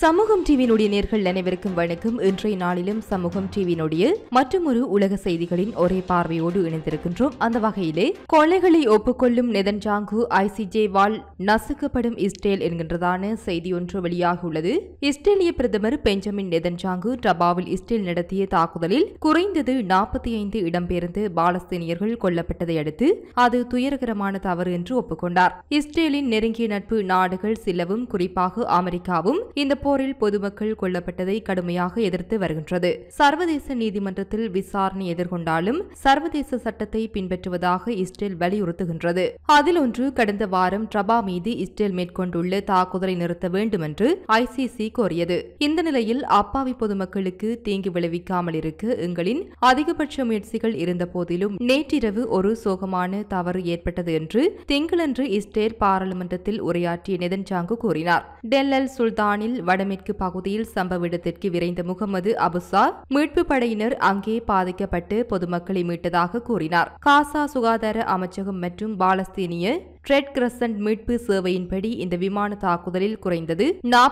சமூகம் டிவியினுடைய நேர்கள் அனைவருக்கும் வணக்கம். இன்றைய நாளிலும் சமூகம் டிவியினுடைய மற்றொரு உலக செய்திகளின் ஒரே பார்வையோடு இணைந்திருக்கின்றோம். அந்த வகையிலே கொலைகளை ஒப்புக்கொள்ளும் நெதன்யாகு ஐசிஜே வால் நசுக்கப்படும் இஸ்ரேல் என்கின்றதான செய்தி ஒன்று வெளியாகியுள்ளது. இஸ்ரேலிய பிரதமர் பெஞ்சமின் நெதன்யாகு ரபாவில் இஸ்ரேல் நடத்திய தாக்குதலில் குறைந்தது 45 இடம்பெயர்ந்து பாலஸ்தீனியர்கள் கொல்லப்பட்டதை அடுத்து அது துயரகரமான தவறு என்று ஒப்புக்கொண்டார். இஸ்ரேலின் நெருங்கிய நட்பு நாடுகள் சிலவும், குறிப்பாக அமெரிக்காவும் இந்த போரில் பொதுமக்கள் கொல்லப்பட்டதை கடுமையாக எதிர்த்து வருகின்றது. சர்வதேச நீதிமன்றத்தில் விசாரணை எதிர்கொண்டாலும் சர்வதேச சட்டத்தை பின்பற்றுவதாக இஸ்ரேல் வலியுறுத்துகின்றது. அதில் ஒன்று, கடந்த வாரம் ரபா மீது இஸ்ரேல் மேற்கொண்டுள்ள தாக்குதலை நிறுத்த வேண்டும் என்று ஐசிசி கோரியது. இந்த நிலையில் அப்பாவி பொதுமக்களுக்கு தீங்கு விளைவிக்காமல் இருக்க எங்களின் அதிகபட்ச முயற்சிகள் இருந்த போதிலும் நேற்றிரவு ஒரு சோகமான தவறு ஏற்பட்டது என்று திங்களன்று இஸ்ரேல் பாராளுமன்றத்தில் உரையாற்றிய நெதன்யாகு கூறினார். டெல் அல் சுல்தானில் வடமேற்கு பகுதியில் சம்பவ இடத்திற்கு விரைந்த முகமது அபுசா மீட்பு படையினர் அங்கே பாதிக்கப்பட்டு பொதுமக்களை மீட்டதாக கூறினார். காசா சுகாதார அமைச்சகம் மற்றும் பாலஸ்தீனிய ரெட் கிரசன்ட் மீட்பு சேவையின்படி இந்த விமான தாக்குதலில் குறைந்தது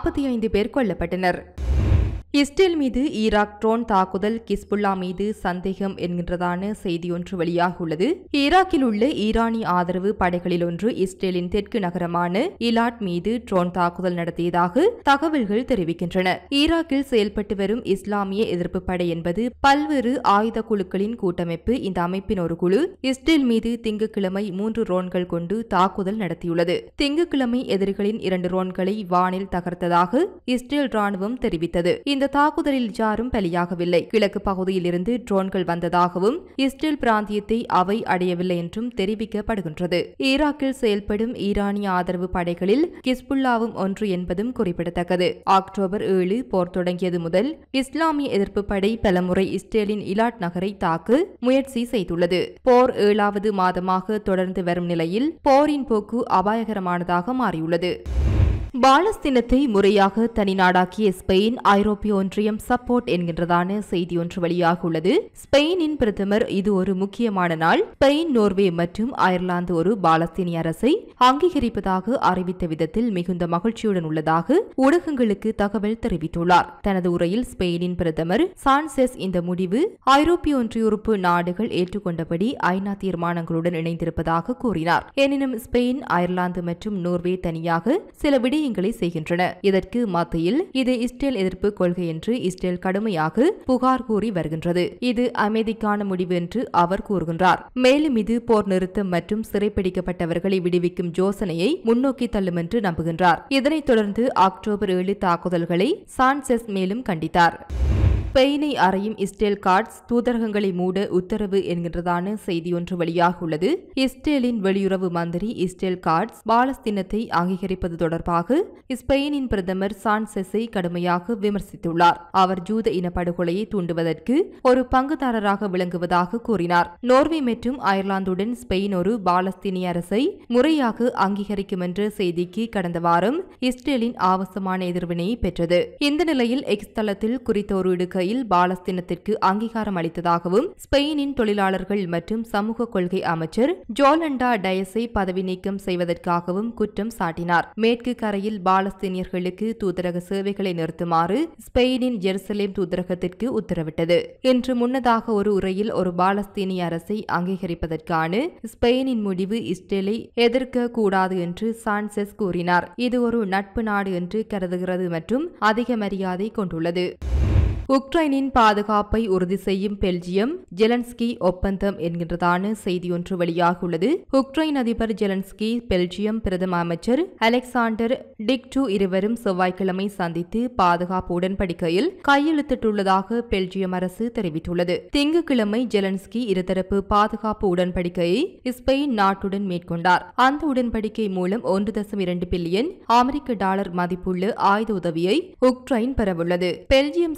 45 பேர் கொல்லப்பட்டனர். இஸ்ரேல் மீது ஈராக் ட்ரோன் தாக்குதல், கிஸ்புல்லா மீது சந்தேகம் என்கின்றதான செய்தி ஒன்று வெளியாகியுள்ளது. ஈராக்கில் உள்ள ஈரானிய ஆதரவு படைகளில் ஒன்று இஸ்ரேலின் தெற்கு நகரமான இலாட் மீது ட்ரோன் தாக்குதல் நடத்தியதாக தகவல்கள் தெரிவிக்கின்றன. ஈராக்கில் செயல்பட்டு வரும் இஸ்லாமிய எதிர்ப்பு படை என்பது பல்வேறு ஆயுத குழுக்களின் கூட்டமைப்பு. இந்த அமைப்பின் ஒரு குழு இஸ்ரேல் மீது திங்கட்கிழமை 3 ட்ரோன்கள் கொண்டு தாக்குதல் நடத்தியுள்ளது. திங்கட்கிழமை எதிரிகளின் 2 ட்ரோன்களை வானில் தகர்த்ததாக இஸ்ரேல் ராணுவம் தெரிவித்தது. இந்த தாக்குதலில் யாரும் பலியாகவில்லை. கிழக்கு பகுதியில் இருந்து ட்ரோன்கள் வந்ததாகவும் இஸ்ரேல் பிராந்தியத்தை அவை அடையவில்லை என்றும் தெரிவிக்கப்படுகின்றது. ஈராக்கில் செயல்படும் ஈரானிய ஆதரவு படைகளில் கிஸ்புல்லாவும் ஒன்று என்பதும் குறிப்பிடத்தக்கது. அக்டோபர் 7 போர் தொடங்கியது முதல் இஸ்லாமிய எதிர்ப்பு படை பலமுறை இஸ்ரேலின் இலாட் நகரை தாக்க முயற்சி செய்துள்ளது. போர் 7வது மாதமாக தொடர்ந்து வரும் நிலையில் போரின் போக்கு அபாயகரமானதாக மாறியுள்ளது. பாலஸ்தீனத்தை முறையாக தனிநாடாக்கிய ஸ்பெயின், ஐரோப்பிய ஒன்றியம் சப்போர்ட் என்கின்றதான செய்தி ஒன்று வெளியாகியுள்ளது. ஸ்பெயினின் பிரதமர் இது ஒரு முக்கியமான நாள், ஸ்பெயின், நோர்வே மற்றும் அயர்லாந்து ஒரு பாலஸ்தீனிய அரசை அங்கீகரிப்பதாக அறிவித்த விதத்தில் மிகுந்த மகிழ்ச்சியுடன் உள்ளதாக ஊடகங்களுக்கு தகவல் தெரிவித்துள்ளார். தனது உரையில் ஸ்பெயினின் பிரதமர் சான்செஸ் இந்த முடிவு ஐரோப்பிய ஒன்றிய உறுப்பு நாடுகள் ஏற்றுக்கொண்டபடி ஐநா தீர்மானங்களுடன் இணைந்திருப்பதாக கூறினார். எனினும் ஸ்பெயின், அயர்லாந்து மற்றும் நோர்வே தனியாக சில விடயங்களை செய்கின்றன. இதற்கு மத்தியில் இது இஸ்ரேல் எதிர்ப்பு கொள்கை என்று இஸ்ரேல் கடுமையாக புகார் கூறி வருகின்றது. இது அமைதிக்கான முடிவு என்று அவர் கூறுகின்றார். மேலும் இது போர் நிறுத்தம் மற்றும் சிறைப்பிடிக்கப்பட்டவர்களை விடுவிக்கும் யோசனையை முன்னோக்கி தள்ளும் என்று நம்புகின்றார். இதனைத் தொடர்ந்து அக்டோபர் 7 தாக்குதல்களை சான்செஸ் மேலும் கண்டித்தார். ஸ்பெயினை அறையும் இஸ்ரேல் காட்ஸ் தூதரகங்களை மூட உத்தரவு என்கின்றதான செய்தி ஒன்று வெளியாகியுள்ளது. இஸ்ரேலின் வெளியுறவு மந்திரி இஸ்ரேல் காட்ஸ் பாலஸ்தீனத்தை அங்கீகரிப்பது தொடர்பாக ஸ்பெயினின் பிரதமர் சான்செஸை கடுமையாக விமர்சித்துள்ளார். அவர் ஜூத இனப்படுகொலையை தூண்டுவதற்கு ஒரு பங்குதாரராக விளங்குவதாக கூறினார். நோர்வே மற்றும் அயர்லாந்துடன் ஸ்பெயின் ஒரு பாலஸ்தீனிய அரசை முறையாக அங்கீகரிக்கும் என்ற செய்திக்கு கடந்த வாரம் இஸ்ரேலின் ஆபாசமான எதிர்வினையை பெற்றது. இந்த நிலையில் எக்ஸ் தளத்தில் குறித்த ஒரு இடுகையில் பாலஸ்தீனத்திற்கு அங்கீகாரம் அளித்ததாகவும் ஸ்பெயினின் தொழிலாளர்கள் மற்றும் சமூக கொள்கை அமைச்சர் ஜோலண்டா டயஸை பதவி நீக்கம் செய்வதற்காகவும் குற்றம் சாட்டினார். மேற்கு கரையில் பாலஸ்தீனியர்களுக்கு தூதரக சேவைகளை நிறுத்துமாறு ஸ்பெயினின் ஜெருசலேம் தூதரகத்திற்கு உத்தரவிட்டது. இன்று முன்னதாக ஒரு உரையில் ஒரு பாலஸ்தீனிய அரசை அங்கீகரிப்பதற்கான ஸ்பெயினின் முடிவு இஸ்ரேலை எதிர்க்க கூடாது என்று சான்செஸ் கூறினார். இது ஒரு நட்பு நாடு என்று கருதுகிறது மற்றும் அதிக மரியாதை கொண்டுள்ளது. உக்ரைனின் பாதுகாப்பை உறுதி செய்யும் பெல்ஜியம் ஜெலன்ஸ்கி ஒப்பந்தம் என்கின்றதான செய்தி ஒன்று வெளியாகியுள்ளது. உக்ரைன் அதிபர் ஜெலன்ஸ்கி, பெல்ஜியம் பிரதம அமைச்சர் அலெக்சாண்டர் டிக்டு இருவரும் செவ்வாய்க்கிழமை சந்தித்து பாதுகாப்பு உடன்படிக்கையில் கையெழுத்திட்டுள்ளதாக பெல்ஜியம் அரசு தெரிவித்துள்ளது. திங்கட்கிழமை ஜெலன்ஸ்கி இருதரப்பு பாதுகாப்பு உடன்படிக்கையை ஸ்பெயின் நாட்டுடன் மேற்கொண்டார். அந்த உடன்படிக்கை மூலம் 1.2 பில்லியன் அமெரிக்க டாலர் மதிப்புள்ள ஆயுத உதவியை உக்ரைன் பெறவுள்ளது. பெல்ஜியம் சார்பில்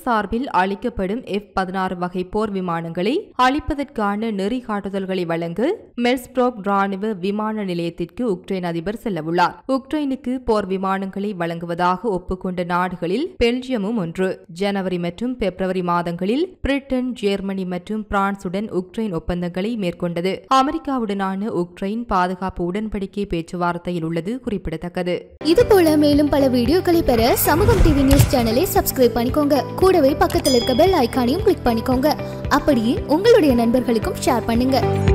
நாடுகளில் அளிக்கப்படும் F-16 வகை போர் விமானங்களை அளிப்பதற்கான நெறிகாட்டுதல்களை வழங்க மெல்ஸ்ப்ரோக் ராணுவ விமான நிலையத்திற்கு உக்ரைன் அதிபர் செல்லவுள்ளார். உக்ரைனுக்கு போர் விமானங்களை வழங்குவதாக ஒப்புக்கொண்ட நாடுகளில் பெல்ஜியமும் ஒன்று. ஜனவரி மற்றும் பிப்ரவரி மாதங்களில் பிரிட்டன், ஜெர்மனி மற்றும் பிரான்சுடன் உக்ரைன் ஒப்பந்தங்களை மேற்கொண்டது. அமெரிக்காவுடனான உக்ரைன் பாதுகாப்பு உடன்படிக்கை பேச்சுவார்த்தையில் உள்ளது குறிப்பிடத்தக்கது. இதுபோல மேலும் பல வீடியோக்களை பெற சமூகம் டிவி நியூஸ் சேனலை சப்ஸ்கிரைப் பண்ணிக்கோங்க. கூடவே பக்கத்தில் இருக்க பெல் ஐகானையும் கிளிக் பண்ணிக்கோங்க. அப்படியே உங்களுடைய நண்பர்களுக்கும் ஷேர் பண்ணுங்க.